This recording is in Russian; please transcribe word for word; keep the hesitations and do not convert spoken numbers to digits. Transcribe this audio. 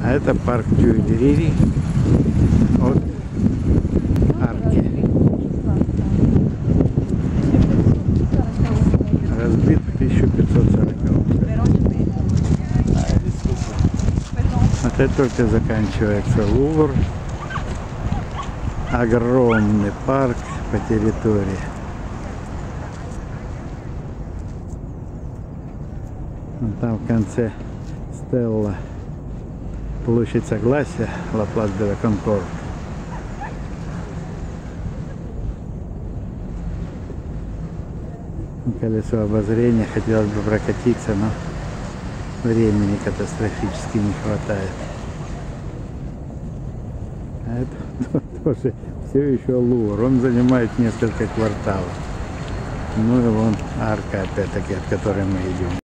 А это парк Тюильри от арки. Разбит в тысяча пятьсот сороковом году. Вот это только заканчивается Лувр. Огромный парк по территории. Вон там в конце стелла. Площадь Согласия, Ла Плац де ла Конкорд. Колесо обозрения, хотелось бы прокатиться, но времени катастрофически не хватает. А это тоже все еще Лувр, он занимает несколько кварталов. Ну и вон арка опять-таки, от которой мы идем.